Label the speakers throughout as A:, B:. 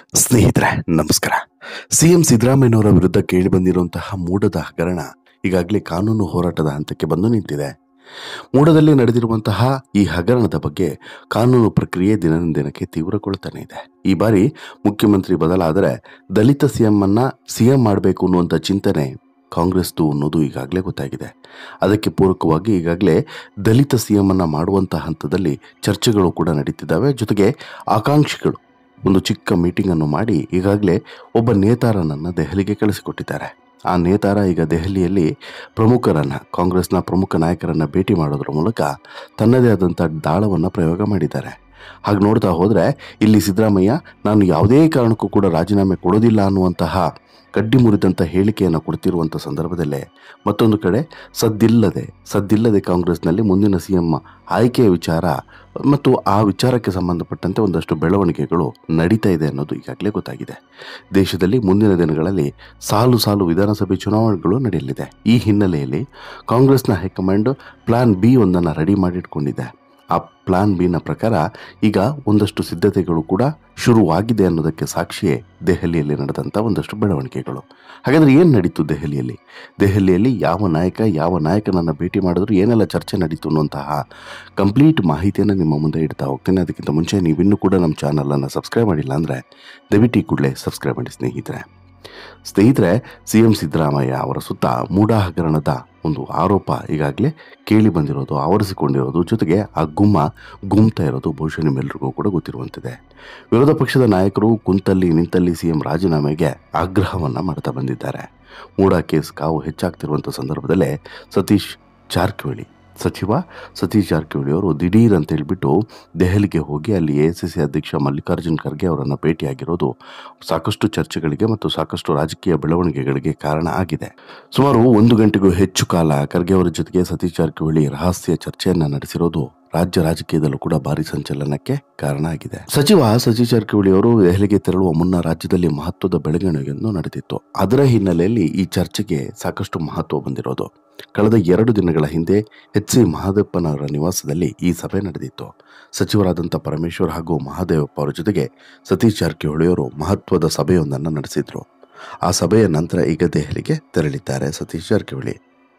A: ಸ್ನೇಹಿತರೆ ನಮಸ್ಕಾರ. ಸಿಎಂ ಸಿದ್ದರಾಮಯ್ಯನವರ ವಿರುದ್ಧ ಕೇಳಿಬಂದಿರುವಂತಹ ಮೂಡದ ಹಗರಣ ಈಗಾಗಲೇ ಕಾನೂನು ಹೋರಾಟದ ಹಂತಕ್ಕೆ ಬಂದು ನಿಂತಿದೆ. ಮೂಡದಲ್ಲಿ ನಡೆದಿರುವಂತಹ ಈ ಹಗರಣದ ಬಗ್ಗೆ ಕಾನೂನು ಪ್ರಕ್ರಿಯೆ ದಿನದಿಂದ ದಿನಕ್ಕೆ ತೀವ್ರಗೊಳ್ತಾನೆ ಇದೆ. ಈ ಬಾರಿ ಮುಖ್ಯಮಂತ್ರಿ ಬದಲಾದರೆ ದಲಿತ ಸಿಎಂ ಮಾಡಬೇಕು ಅನ್ನುವಂಥ ಚಿಂತನೆ ಕಾಂಗ್ರೆಸ್ದು ಅನ್ನೋದು ಈಗಾಗಲೇ ಗೊತ್ತಾಗಿದೆ. ಅದಕ್ಕೆ ಪೂರಕವಾಗಿ ಈಗಾಗಲೇ ದಲಿತ ಸಿಎಂ ಅನ್ನ ಮಾಡುವಂತಹ ಹಂತದಲ್ಲಿ ಚರ್ಚೆಗಳು ಕೂಡ ನಡೀತಿದ್ದಾವೆ. ಜೊತೆಗೆ ಆಕಾಂಕ್ಷಿಗಳು ಒಂದು ಚಿಕ್ಕ ಮೀಟಿಂಗ್ ಅನ್ನು ಮಾಡಿ ಈಗಾಗಲೇ ಒಬ್ಬ ನೇತಾರನನ್ನು ದೆಹಲಿಗೆ ಕಳಿಸಿಕೊಟ್ಟಿದ್ದಾರೆ. ಆ ನೇತಾರ ಈಗ ದೆಹಲಿಯಲ್ಲಿ ಕಾಂಗ್ರೆಸ್ನ ಪ್ರಮುಖ ನಾಯಕರನ್ನ ಭೇಟಿ ಮಾಡೋದ್ರ ಮೂಲಕ ತನ್ನದೇ ಆದಂಥ ದಾಳವನ್ನು ಪ್ರಯೋಗ ಮಾಡಿದ್ದಾರೆ. ಹಾಗೆ ನೋಡ್ತಾ ಹೋದರೆ ಇಲ್ಲಿ ಸಿದ್ದರಾಮಯ್ಯ ನಾನು ಯಾವುದೇ ಕಾರಣಕ್ಕೂ ಕೂಡ ರಾಜೀನಾಮೆ ಕೊಡೋದಿಲ್ಲ ಅನ್ನುವಂತಹ ಕಡ್ಡಿ ಮುರಿದಂಥ ಹೇಳಿಕೆಯನ್ನು ಕೊಡ್ತಿರುವಂಥ ಸಂದರ್ಭದಲ್ಲೇ ಮತ್ತೊಂದು ಕಡೆ ಸದ್ದಿಲ್ಲದೆ ಕಾಂಗ್ರೆಸ್ನಲ್ಲಿ ಮುಂದಿನ ಸಿಎಂ ಆಯ್ಕೆಯ ವಿಚಾರ ಮತ್ತು ಆ ವಿಚಾರಕ್ಕೆ ಸಂಬಂಧಪಟ್ಟಂತೆ ಒಂದಷ್ಟು ಬೆಳವಣಿಗೆಗಳು ನಡೀತಾ ಇದೆ ಅನ್ನೋದು ಈಗಾಗಲೇ ಗೊತ್ತಾಗಿದೆ. ದೇಶದಲ್ಲಿ ಮುಂದಿನ ದಿನಗಳಲ್ಲಿ ಸಾಲು ವಿಧಾನಸಭೆ ಚುನಾವಣೆಗಳು ನಡೆಯಲಿದೆ. ಈ ಹಿನ್ನೆಲೆಯಲ್ಲಿ ಕಾಂಗ್ರೆಸ್ನ ಹೈಕಮಾಂಡ್ ಪ್ಲಾನ್ ಬಿ ಒಂದನ್ನು ರೆಡಿ ಮಾಡಿಟ್ಕೊಂಡಿದೆ. ಆ ಪ್ಲಾನ್ ಬಿನ ಪ್ರಕಾರ ಈಗ ಒಂದಷ್ಟು ಸಿದ್ಧತೆಗಳು ಕೂಡ ಶುರುವಾಗಿದೆ ಅನ್ನೋದಕ್ಕೆ ಸಾಕ್ಷಿಯೇ ದೆಹಲಿಯಲ್ಲಿ ನಡೆದಂಥ ಒಂದಷ್ಟು ಬೆಳವಣಿಗೆಗಳು. ಹಾಗಾದರೆ ಏನು ನಡೀತು ದೆಹಲಿಯಲ್ಲಿ ಯಾವ ನಾಯಕನನ್ನು ಭೇಟಿ ಮಾಡಿದ್ರು, ಏನೆಲ್ಲ ಚರ್ಚೆ ನಡೀತು ಅನ್ನುವಂತಹ ಕಂಪ್ಲೀಟ್ ಮಾಹಿತಿಯನ್ನು ನಿಮ್ಮ ಮುಂದೆ ಇಡ್ತಾ ಹೋಗ್ತೇನೆ. ಅದಕ್ಕಿಂತ ಮುಂಚೆ ನೀವಿನ್ನೂ ಕೂಡ ನಮ್ಮ ಚಾನಲನ್ನು ಸಬ್ಸ್ಕ್ರೈಬ್ ಮಾಡಿಲ್ಲ ಅಂದರೆ ದಯವಿಟ್ಟು ಕೂಡಲೇ ಸಬ್ಸ್ಕ್ರೈಬ್ ಮಾಡಿ ಸ್ನೇಹಿತರೆ. ಸಿಎಂ ಸಿದ್ದರಾಮಯ್ಯ ಅವರ ಸುತ್ತ ಮೂಡ ಹಗರಣದ ಒಂದು ಆರೋಪ ಈಗಾಗಲೇ ಕೇಳಿ ಬಂದಿರೋದು, ಆವರಿಸಿಕೊಂಡಿರೋದು, ಜೊತೆಗೆ ಆ ಗುಮ್ತಾ ಇರೋದು ಬಹುಶಃ ನಿಮ್ಮೆಲ್ಲರಿಗೂ ಕೂಡ ಗೊತ್ತಿರುವಂತಿದೆ. ವಿರೋಧ ಪಕ್ಷದ ನಾಯಕರು ನಿಂತಲ್ಲಿ ಸಿಎಂ ರಾಜೀನಾಮೆಗೆ ಆಗ್ರಹವನ್ನು ಮಾಡ್ತಾ ಬಂದಿದ್ದಾರೆ. ಮೂಡ ಕೇಸ್ ಕಾವು ಹೆಚ್ಚಾಗ್ತಿರುವಂಥ ಸಂದರ್ಭದಲ್ಲೇ ಸಚಿವ ಸತೀಶ್ ಜಾರಕಿಹೊಳಿ ಅವರು ದಿಢೀರ್ ಅಂತ ಹೇಳ್ಬಿಟ್ಟು ದೆಹಲಿಗೆ ಹೋಗಿ ಅಲ್ಲಿ ಎಐಸಿಸಿ ಅಧ್ಯಕ್ಷ ಮಲ್ಲಿಕಾರ್ಜುನ್ ಖರ್ಗೆ ಅವರನ್ನು ಭೇಟಿಯಾಗಿರೋದು ಸಾಕಷ್ಟು ಚರ್ಚೆಗಳಿಗೆ ಮತ್ತು ಸಾಕಷ್ಟು ರಾಜಕೀಯ ಬೆಳವಣಿಗೆಗಳಿಗೆ ಕಾರಣ ಆಗಿದೆ. ಸುಮಾರು 1 ಗಂಟೆಗೂ ಹೆಚ್ಚು ಕಾಲ ಖರ್ಗೆ ಅವರ ಜೊತೆಗೆ ಸತೀಶ್ ಜಾರಕಿಹೊಳಿ ರಹಸ್ಯ ಚರ್ಚೆಯನ್ನ ನಡೆಸಿರೋದು ರಾಜ್ಯ ರಾಜಕೀಯದಲ್ಲೂ ಕೂಡ ಭಾರಿ ಸಂಚಲನಕ್ಕೆ ಕಾರಣ ಆಗಿದೆ. ಸಚಿವ ಸತೀಶ್ ಜಾರಕಿಹೊಳಿ ಅವರು ದೆಹಲಿಗೆ ತೆರಳುವ ಮುನ್ನ ರಾಜ್ಯದಲ್ಲಿ ಮಹತ್ವದ ಬೆಳವಣಿಗೆಯನ್ನು ನಡೆದಿತ್ತು. ಅದರ ಹಿನ್ನೆಲೆಯಲ್ಲಿ ಈ ಚರ್ಚೆಗೆ ಸಾಕಷ್ಟು ಮಹತ್ವ ಬಂದಿರೋದು. ಕಳೆದ 2 ದಿನಗಳ ಹಿಂದೆ ಎಚ್ ಸಿ ಮಹದೇವಪ್ಪನವರ ನಿವಾಸದಲ್ಲಿ ಈ ಸಭೆ ನಡೆದಿತ್ತು. ಸಚಿವರಾದಂಥ ಪರಮೇಶ್ವರ್ ಹಾಗೂ ಮಹದೇವಪ್ಪ ಅವರ ಜೊತೆಗೆ ಸತೀಶ್ ಜಾರಕಿಹೊಳಿ ಅವರು ಮಹತ್ವದ ಸಭೆಯೊಂದನ್ನು ನಡೆಸಿದ್ರು. ಆ ಸಭೆಯ ನಂತರ ಈಗ ದೆಹಲಿಗೆ ತೆರಳಿದ್ದಾರೆ Satish Jarkiholi.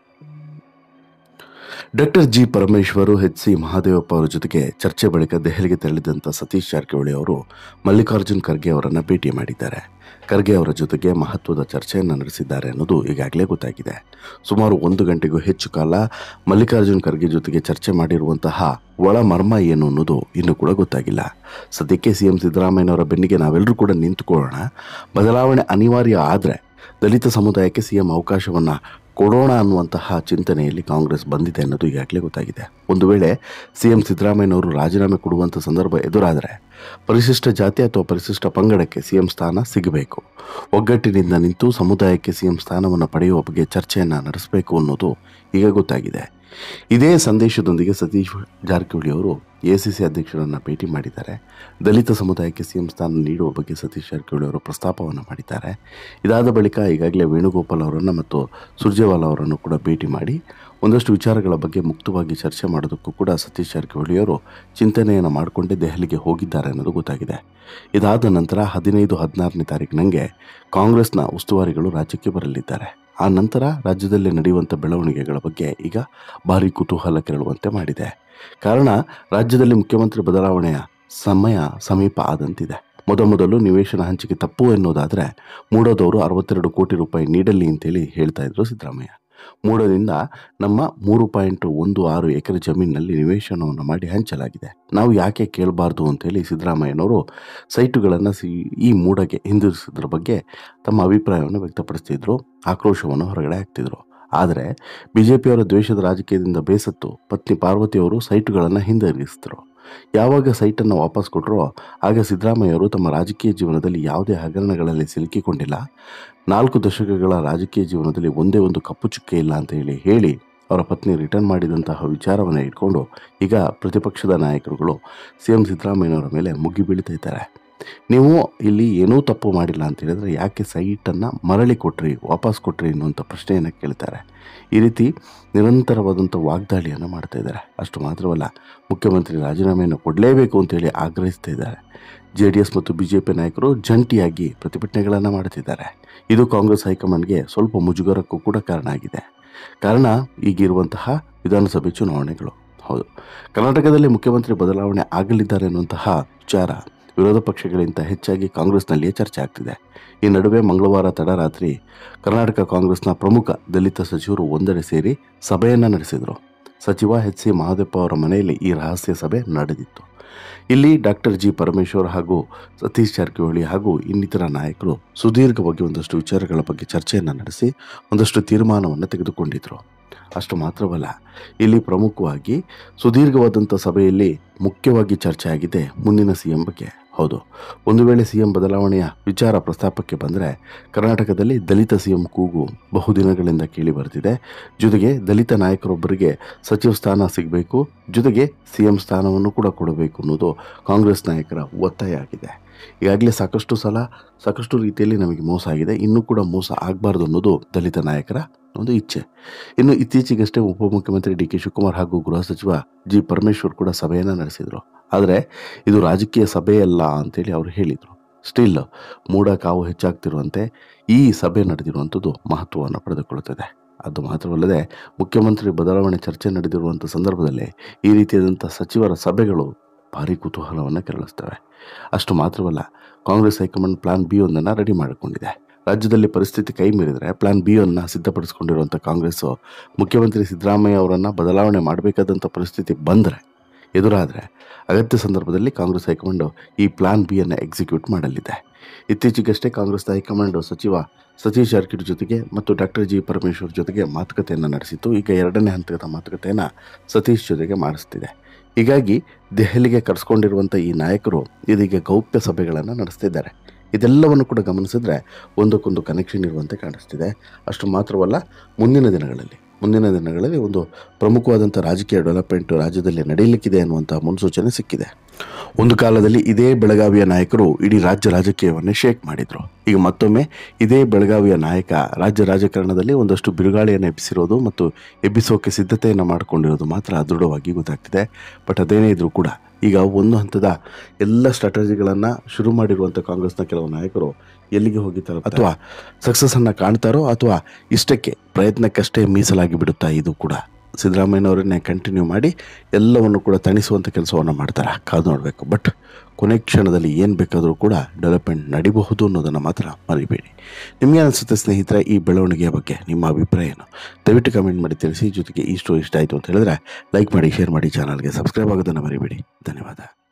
A: Doctor G Parameshwar, H C Mahadevappa ಅವರ ಜೊತೆಗೆ ಚರ್ಚೆ ಬಳಿಕ ದೆಹಲಿಗೆ ತೆರಳಿದಂಥ ಸತೀಶ್ ಜಾರಕಿಹೊಳಿ ಅವರು ಮಲ್ಲಿಕಾರ್ಜುನ್ ಖರ್ಗೆ ಅವರನ್ನು ಭೇಟಿ ಮಾಡಿದ್ದಾರೆ. ಖರ್ಗೆ ಅವರ ಜೊತೆಗೆ ಮಹತ್ವದ ಚರ್ಚೆಯನ್ನು ನಡೆಸಿದ್ದಾರೆ ಅನ್ನೋದು ಈಗಾಗಲೇ ಗೊತ್ತಾಗಿದೆ. ಸುಮಾರು 1 ಗಂಟೆಗೂ ಹೆಚ್ಚು ಕಾಲ ಮಲ್ಲಿಕಾರ್ಜುನ್ ಖರ್ಗೆ ಜೊತೆಗೆ ಚರ್ಚೆ ಮಾಡಿರುವಂತಹ ಒಳ ಮರ್ಮ ಏನು ಅನ್ನೋದು ಇನ್ನೂ ಕೂಡ ಗೊತ್ತಾಗಿಲ್ಲ. ಸದ್ಯಕ್ಕೆ ಸಿಎಂ ಸಿದ್ದರಾಮಯ್ಯನವರ ಬೆನ್ನಿಗೆ ನಾವೆಲ್ಲರೂ ಕೂಡ ನಿಂತುಕೊಳ್ಳೋಣ, ಬದಲಾವಣೆ ಅನಿವಾರ್ಯ ಆದರೆ ದಲಿತ ಸಮುದಾಯಕ್ಕೆ ಸಿಎಂ ಅವಕಾಶವನ್ನು ಕೊಡೋಣ ಅನ್ನುವಂತಹ ಚಿಂತನೆಯಲ್ಲಿ ಕಾಂಗ್ರೆಸ್ ಬಂದಿದೆ ಅನ್ನೋದು ಈಗಾಗಲೇ ಗೊತ್ತಾಗಿದೆ. ಒಂದು ವೇಳೆ ಸಿಎಂ ಸಿದ್ದರಾಮಯ್ಯನವರು ರಾಜೀನಾಮೆ ಕೊಡುವಂಥ ಸಂದರ್ಭ ಎದುರಾದರೆ ಪರಿಶಿಷ್ಟ ಜಾತಿ ಅಥವಾ ಪರಿಶಿಷ್ಟ ಪಂಗಡಕ್ಕೆ ಸಿಎಂ ಸ್ಥಾನ ಸಿಗಬೇಕು, ಒಗ್ಗಟ್ಟಿನಿಂದ ನಿಂತು ಸಮುದಾಯಕ್ಕೆ ಸಿಎಂ ಸ್ಥಾನವನ್ನು ಪಡೆಯುವ ಬಗ್ಗೆ ಚರ್ಚೆಯನ್ನು ನಡೆಸಬೇಕು ಅನ್ನೋದು ಈಗ ಗೊತ್ತಾಗಿದೆ. ಇದೇ ಸಂದೇಶದೊಂದಿಗೆ ಸತೀಶ್ ಜಾರಕಿಹೊಳಿ ಅವರು ಎಐಸಿಸಿ ಅಧ್ಯಕ್ಷರನ್ನು ಭೇಟಿ ಮಾಡಿದ್ದಾರೆ. ದಲಿತ ಸಮುದಾಯಕ್ಕೆ ಸಿಎಂ ಸ್ಥಾನ ನೀಡುವ ಬಗ್ಗೆ ಸತೀಶ್ ಜಾರಕಿಹೊಳಿ ಅವರು ಪ್ರಸ್ತಾಪವನ್ನು ಮಾಡಿದ್ದಾರೆ. ಇದಾದ ಬಳಿಕ ಈಗಾಗಲೇ ವೇಣುಗೋಪಾಲ್ ಅವರನ್ನು ಮತ್ತು ಸುರ್ಜೇವಾಲಾ ಅವರನ್ನು ಕೂಡ ಭೇಟಿ ಮಾಡಿ ಒಂದಷ್ಟು ವಿಚಾರಗಳ ಬಗ್ಗೆ ಮುಕ್ತವಾಗಿ ಚರ್ಚೆ ಮಾಡೋದಕ್ಕೂ ಕೂಡ ಸತೀಶ್ ಜಾರಕಿಹೊಳಿ ಅವರು ಚಿಂತನೆಯನ್ನು ಮಾಡಿಕೊಂಡೇ ದೆಹಲಿಗೆ ಹೋಗಿದ್ದಾರೆ ಅನ್ನೋದು ಗೊತ್ತಾಗಿದೆ. ಇದಾದ ನಂತರ 15-16ನೇ ತಾರೀಕಿನಂಗೆ ಕಾಂಗ್ರೆಸ್ನ ಉಸ್ತುವಾರಿಗಳು ರಾಜ್ಯಕ್ಕೆ ಬರಲಿದ್ದಾರೆ. ಆ ನಂತರ ರಾಜ್ಯದಲ್ಲಿ ನಡೆಯುವಂಥ ಬೆಳವಣಿಗೆಗಳ ಬಗ್ಗೆ ಈಗ ಭಾರಿ ಕುತೂಹಲ ಕೆರಳುವಂತೆ ಮಾಡಿದೆ. ಕಾರಣ ರಾಜ್ಯದಲ್ಲಿ ಮುಖ್ಯಮಂತ್ರಿ ಬದಲಾವಣೆಯ ಸಮೀಪ ಆದಂತಿದೆ. ಮೊದಲು ನಿವೇಶನ ಹಂಚಿಕೆ ತಪ್ಪು ಎನ್ನುವುದಾದರೆ ಮೂಡದವರು 62 ಕೋಟಿ ರೂಪಾಯಿ ನೀಡಲಿ ಅಂತೇಳಿ ಹೇಳ್ತಾ ಇದ್ರು ಸಿದ್ದರಾಮಯ್ಯ. ಮೂಡದಿಂದ ನಮ್ಮ 3.16 ಎಕರೆ ಜಮೀನಿನಲ್ಲಿ ನಿವೇಶನವನ್ನು ಮಾಡಿ ಹಂಚಲಾಗಿದೆ, ನಾವು ಯಾಕೆ ಕೇಳಬಾರ್ದು ಅಂತೇಳಿ ಸಿದ್ದರಾಮಯ್ಯನವರು ಸೈಟುಗಳನ್ನು ಈ ಮೂಡಗೆ ಹಿಂದಿರುಗಿಸಿದ್ರ ಬಗ್ಗೆ ತಮ್ಮ ಅಭಿಪ್ರಾಯವನ್ನು ವ್ಯಕ್ತಪಡಿಸ್ತಿದ್ರು, ಆಕ್ರೋಶವನ್ನು ಹೊರಗಡೆ ಹಾಕ್ತಿದ್ರು. ಆದರೆ ಬಿಜೆಪಿಯವರ ದ್ವೇಷದ ರಾಜಕೀಯದಿಂದ ಬೇಸತ್ತು ಪತ್ನಿ ಪಾರ್ವತಿ ಅವರು ಸೈಟುಗಳನ್ನು ಹಿಂದಿರುಗಿಸಿದ್ರು. ಯಾವಾಗ ಸೈಟನ್ನು ವಾಪಸ್ ಕೊಟ್ಟರೋ ಆಗ ಸಿದ್ದರಾಮಯ್ಯ ಅವರು ತಮ್ಮ ರಾಜಕೀಯ ಜೀವನದಲ್ಲಿ ಯಾವುದೇ ಹಗರಣಗಳಲ್ಲಿ ಸಿಲುಕಿಕೊಂಡಿಲ್ಲ, 4 ದಶಕಗಳ ರಾಜಕೀಯ ಜೀವನದಲ್ಲಿ ಒಂದೇ ಒಂದು ಕಪ್ಪು ಚುಕ್ಕೆ ಇಲ್ಲ ಅಂತ ಹೇಳಿ ಅವರ ಪತ್ನಿ ರಿಟರ್ನ್ ಮಾಡಿದಂತಹ ವಿಚಾರವನ್ನು ಇಟ್ಕೊಂಡು ಈಗ ಪ್ರತಿಪಕ್ಷದ ನಾಯಕರುಗಳು ಸಿಎಂ ಸಿದ್ದರಾಮಯ್ಯನವರ ಮೇಲೆ ಮುಗಿ ಬೀಳ್ತಾ ಇದ್ದಾರೆ. ನೀವು ಇಲ್ಲಿ ಏನೂ ತಪ್ಪು ಮಾಡಿಲ್ಲ ಅಂತ ಹೇಳಿದ್ರೆ ಯಾಕೆ ಸೈಟನ್ನು ಮರಳಿ ಕೊಟ್ರಿ, ವಾಪಸ್ ಕೊಟ್ರಿ ಅನ್ನುವಂಥ ಪ್ರಶ್ನೆಯನ್ನು ಕೇಳ್ತಾರೆ. ಈ ರೀತಿ ನಿರಂತರವಾದಂಥ ವಾಗ್ದಾಳಿಯನ್ನು ಮಾಡ್ತಾ ಇದ್ದಾರೆ. ಅಷ್ಟು ಮಾತ್ರವಲ್ಲ, ಮುಖ್ಯಮಂತ್ರಿ ರಾಜೀನಾಮೆಯನ್ನು ಕೊಡಲೇಬೇಕು ಅಂತೇಳಿ ಆಗ್ರಹಿಸ್ತಾ ಇದ್ದಾರೆ. JDS ಮತ್ತು BJP ನಾಯಕರು ಜಂಟಿಯಾಗಿ ಪ್ರತಿಭಟನೆಗಳನ್ನು ಮಾಡ್ತಿದ್ದಾರೆ. ಇದು ಕಾಂಗ್ರೆಸ್ ಹೈಕಮಾಂಡ್ಗೆ ಸ್ವಲ್ಪ ಮುಜುಗರಕ್ಕೂ ಕೂಡ ಕಾರಣ ಆಗಿದೆ. ಕಾರಣ ಈಗಿರುವಂತಹ ವಿಧಾನಸಭೆ ಚುನಾವಣೆಗಳು. ಹೌದು, ಕರ್ನಾಟಕದಲ್ಲಿ ಮುಖ್ಯಮಂತ್ರಿ ಬದಲಾವಣೆ ಆಗಲಿದ್ದಾರೆ ಅನ್ನುವಂತಹ ವಿಚಾರ ವಿರೋಧ ಪಕ್ಷಗಳಿಗಿಂತ ಹೆಚ್ಚಾಗಿ ಕಾಂಗ್ರೆಸ್ನಲ್ಲಿಯೇ ಚರ್ಚೆ ಆಗ್ತಿದೆ. ಈ ನಡುವೆ ಮಂಗಳವಾರ ತಡರಾತ್ರಿ ಕರ್ನಾಟಕ ಕಾಂಗ್ರೆಸ್ನ ಪ್ರಮುಖ ದಲಿತ ಸಚಿವರು ಒಂದೆಡೆ ಸೇರಿ ಸಭೆಯನ್ನು ನಡೆಸಿದರು. ಸಚಿವ HC ಮಹದೇವಪ್ಪ ಅವರ ಮನೆಯಲ್ಲಿ ಈ ರಹಸ್ಯ ಸಭೆ ನಡೆದಿತ್ತು. ಇಲ್ಲಿ ಡಾಕ್ಟರ್ G. ಪರಮೇಶ್ವರ್ ಹಾಗೂ ಸತೀಶ್ ಜಾರಕಿಹೊಳಿ ಹಾಗೂ ಇನ್ನಿತರ ನಾಯಕರು ಸುದೀರ್ಘವಾಗಿ ಒಂದಷ್ಟು ವಿಚಾರಗಳ ಬಗ್ಗೆ ಚರ್ಚೆಯನ್ನು ನಡೆಸಿ ಒಂದಷ್ಟು ತೀರ್ಮಾನವನ್ನು ತೆಗೆದುಕೊಂಡಿದ್ದರು. ಅಷ್ಟು ಮಾತ್ರವಲ್ಲ, ಇಲ್ಲಿ ಪ್ರಮುಖವಾಗಿ ಸುದೀರ್ಘವಾದಂಥ ಸಭೆಯಲ್ಲಿ ಮುಖ್ಯವಾಗಿ ಚರ್ಚೆ ಆಗಿದೆ ಮುಂದಿನ CM ಬಗ್ಗೆ. ಹೌದು, ಒಂದು ವೇಳೆ CM ಬದಲಾವಣೆಯ ವಿಚಾರ ಪ್ರಸ್ತಾಪಕ್ಕೆ ಬಂದರೆ ಕರ್ನಾಟಕದಲ್ಲಿ ದಲಿತ CM ಕೂಗು ಬಹುದಿನಗಳಿಂದ ಕೇಳಿ ಬರ್ತಿದೆ. ಜೊತೆಗೆ ದಲಿತ ನಾಯಕರೊಬ್ಬರಿಗೆ ಸಚಿವ ಸ್ಥಾನ ಸಿಗಬೇಕು, ಜೊತೆಗೆ CM ಸ್ಥಾನವನ್ನು ಕೂಡ ಕೊಡಬೇಕು ಅನ್ನೋದು ಕಾಂಗ್ರೆಸ್ ನಾಯಕರ ಒತ್ತಾಯ ಆಗಿದೆ. ಈಗಾಗಲೇ ಸಾಕಷ್ಟು ರೀತಿಯಲ್ಲಿ ನಮಗೆ ಮೋಸ ಆಗಿದೆ, ಇನ್ನೂ ಕೂಡ ಮೋಸ ಆಗಬಾರ್ದು ಅನ್ನೋದು ದಲಿತ ನಾಯಕರ ಒಂದು ಇಚ್ಛೆ. ಇನ್ನು ಇತ್ತೀಚೆಗಷ್ಟೇ ಉಪಮುಖ್ಯಮಂತ್ರಿ DK ಶಿವಕುಮಾರ್ ಹಾಗೂ ಗೃಹ ಸಚಿವ G. ಪರಮೇಶ್ವರ್ ಕೂಡ ಸಭೆಯನ್ನು ನಡೆಸಿದರು. ಆದರೆ ಇದು ರಾಜಕೀಯ ಸಭೆಯಲ್ಲ ಅಂತೇಳಿ ಅವರು ಹೇಳಿದರು. ಸ್ಟಿಲ್ ಮೂಡ ಕಾವು ಹೆಚ್ಚಾಗ್ತಿರುವಂತೆ ಈ ಸಭೆ ನಡೆದಿರುವಂಥದ್ದು ಮಹತ್ವವನ್ನು ಪಡೆದುಕೊಳ್ಳುತ್ತದೆ. ಅದು ಮಾತ್ರವಲ್ಲದೆ, ಮುಖ್ಯಮಂತ್ರಿ ಬದಲಾವಣೆ ಚರ್ಚೆ ನಡೆದಿರುವಂಥ ಸಂದರ್ಭದಲ್ಲಿ ಈ ರೀತಿಯಾದಂಥ ಸಚಿವರ ಸಭೆಗಳು ಭಾರಿ ಕುತೂಹಲವನ್ನು ಕೆರಳಿಸ್ತವೆ. ಅಷ್ಟು ಮಾತ್ರವಲ್ಲ, ಕಾಂಗ್ರೆಸ್ ಹೈಕಮಾಂಡ್ ಪ್ಲಾನ್ B ಒಂದನ್ನು ರೆಡಿ ಮಾಡಿಕೊಂಡಿದೆ. ರಾಜ್ಯದಲ್ಲಿ ಪರಿಸ್ಥಿತಿ ಕೈ ಮೀರಿದರೆ ಪ್ಲಾನ್ B ಅನ್ನು ಸಿದ್ಧಪಡಿಸಿಕೊಂಡಿರುವಂಥ ಕಾಂಗ್ರೆಸ್ಸು ಮುಖ್ಯಮಂತ್ರಿ ಸಿದ್ದರಾಮಯ್ಯ ಅವರನ್ನು ಬದಲಾವಣೆ ಮಾಡಬೇಕಾದಂಥ ಪರಿಸ್ಥಿತಿ ಎದುರಾದರೆ ಅಗತ್ಯ ಸಂದರ್ಭದಲ್ಲಿ ಕಾಂಗ್ರೆಸ್ ಹೈಕಮಾಂಡು ಈ ಪ್ಲಾನ್ B ಅನ್ನು ಎಕ್ಸಿಕ್ಯೂಟ್ ಮಾಡಲಿದೆ. ಇತ್ತೀಚೆಗಷ್ಟೇ ಕಾಂಗ್ರೆಸ್ನ ಹೈಕಮಾಂಡು ಸಚಿವ ಸತೀಶ್ ಜಾರಕಿಹೊಳಿ ಜೊತೆಗೆ ಮತ್ತು ಡಾಕ್ಟರ್ G. ಪರಮೇಶ್ವರ್ ಜೊತೆಗೆ ಮಾತುಕತೆಯನ್ನು ನಡೆಸಿತ್ತು. ಈಗ 2ನೇ ಹಂತದ ಮಾತುಕತೆಯನ್ನು ಸತೀಶ್ ಜೊತೆಗೆ ಮಾಡಿಸ್ತಿದೆ. ಹೀಗಾಗಿ ದೆಹಲಿಗೆ ಕರೆಸ್ಕೊಂಡಿರುವಂಥ ಈ ನಾಯಕರು ಇದೀಗ ಗೌಪ್ಯ ಸಭೆಗಳನ್ನು ನಡೆಸ್ತಿದ್ದಾರೆ. ಇದೆಲ್ಲವನ್ನು ಕೂಡ ಗಮನಿಸಿದ್ರೆ ಒಂದಕ್ಕೊಂದು ಕನೆಕ್ಷನ್ ಇರುವಂತೆ ಕಾಣಿಸ್ತಿದೆ. ಅಷ್ಟು ಮಾತ್ರವಲ್ಲ, ಮುಂದಿನ ದಿನಗಳಲ್ಲಿ ಒಂದು ಪ್ರಮುಖವಾದಂಥ ರಾಜಕೀಯ ಡೆವಲಪ್ಮೆಂಟ್ ರಾಜ್ಯದಲ್ಲಿ ನಡೆಯಲಿಕ್ಕಿದೆ ಅನ್ನುವಂಥ ಮುನ್ಸೂಚನೆ ಸಿಕ್ಕಿದೆ. ಒಂದು ಕಾಲದಲ್ಲಿ ಇದೇ ಬೆಳಗಾವಿಯ ನಾಯಕರು ಇಡೀ ರಾಜ್ಯ ರಾಜಕೀಯವನ್ನೇ ಶೇಕ್ ಮಾಡಿದರು. ಈಗ ಮತ್ತೊಮ್ಮೆ ಇದೇ ಬೆಳಗಾವಿಯ ನಾಯಕ ರಾಜ್ಯ ರಾಜಕಾರಣದಲ್ಲಿ ಒಂದಷ್ಟು ಬಿರುಗಾಳಿಯನ್ನು ಎಬ್ಬಿಸಿರೋದು ಮತ್ತು ಎಬ್ಬಿಸೋಕೆ ಸಿದ್ಧತೆಯನ್ನು ಮಾಡಿಕೊಂಡಿರೋದು ಮಾತ್ರ ದೃಢವಾಗಿ ಗೊತ್ತಾಗ್ತಿದೆ. ಬಟ್ ಅದೇನೇ ಇದ್ರೂ ಕೂಡ ಈಗ ಒಂದು ಹಂತದ ಎಲ್ಲ ಸ್ಟ್ರಾಟಜಿಗಳನ್ನು ಶುರು ಮಾಡಿರುವಂಥ ಕಾಂಗ್ರೆಸ್ನ ಕೆಲವು ನಾಯಕರು ಎಲ್ಲಿಗೆ ಹೋಗಿದ್ದಾರೋ ಅಥವಾ ಸಕ್ಸಸ್ಸನ್ನು ಕಾಣ್ತಾರೋ ಅಥವಾ ಇಷ್ಟಕ್ಕೆ ಪ್ರಯತ್ನಕ್ಕಷ್ಟೇ ಮೀಸಲಾಗಿ ಬಿಡುತ್ತಾ ಇದು ಕೂಡ ಸಿದ್ದರಾಮಯ್ಯನವರನ್ನೇ ಕಂಟಿನ್ಯೂ ಮಾಡಿ ಎಲ್ಲವನ್ನು ಕೂಡ ತಣಿಸುವಂಥ ಕೆಲಸವನ್ನು ಮಾಡ್ತಾರೆ. ಕಾದು ನೋಡಬೇಕು. ಬಟ್ ಕೊನೆ ಕ್ಷಣದಲ್ಲಿ ಏನು ಬೇಕಾದರೂ ಕೂಡ ಡೆವಲಪ್ಮೆಂಟ್ ನಡಿಬಹುದು ಅನ್ನೋದನ್ನು ಮಾತ್ರ ಮರಿಬೇಡಿ. ನಿಮಗೆ ಅನಿಸುತ್ತೆ ಸ್ನೇಹಿತರೆ, ಈ ಬೆಳವಣಿಗೆಯ ಬಗ್ಗೆ ನಿಮ್ಮ ಅಭಿಪ್ರಾಯ ಏನು? ದಯವಿಟ್ಟು ಕಮೆಂಟ್ ಮಾಡಿ ತಿಳಿಸಿ. ಜೊತೆಗೆ ಈ ಸ್ಟೋರಿ ಇಷ್ಟ ಆಯಿತು ಅಂತ ಹೇಳಿದ್ರೆ ಲೈಕ್ ಮಾಡಿ, ಶೇರ್ ಮಾಡಿ, ಚಾನಲ್ಗೆ ಸಬ್ಸ್ಕ್ರೈಬ್ ಆಗೋದನ್ನು ಮರಿಬೇಡಿ. ಧನ್ಯವಾದ.